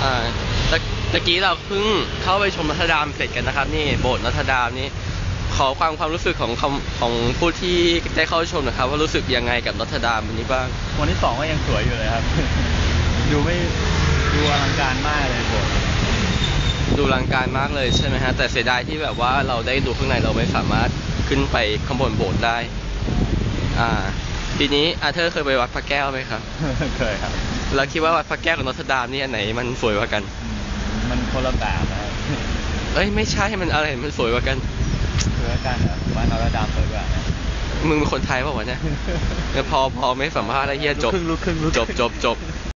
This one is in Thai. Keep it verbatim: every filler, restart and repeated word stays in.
อ่าตะตะกี้เราเพิ่งเข้าไปชมนอตเทอร์ดามเสร็จกันนะครับนี่โบสถ์นอตเทอร์ดามนี่ขอความความรู้สึกของของผู้ที่ได้เข้าชมนะครับว่ารู้สึกยังไงกับนอตเทอร์ดามวันนี้บ้างวันที่สองก็ยังสวยอยู่เลยครับ ดูไม่ดูอลังการมากเลยโบสถ์ดูอลังการมากเลยใช่ไหมฮะแต่เสียดายที่แบบว่าเราได้ดูข้างในเราไม่สามารถขึ้นไปข้างบนโบสถ์ได้อ่าทีนี้อาเธอร์เคยไปวัดพระแก้วไหมครับเคยครับแล้วคิดว่าวัดพระแก้วกับนอตเทอร์ดามนี่อันไหนมันสวยกว่ากันมันคนละแบบนะครับเอ้ยไม่ใช่มันอะไรมันสวยกว่ากันสวยกว่ากันเหรอว่านอตเทอร์ดามสวยกว่ามึงเป็นคนไทยเปล่าวะเนี่ยพอพอไม่สัมภาษณ์แล้วเฮียจบลุกครึ่งลุกครึ่งจบจบจบ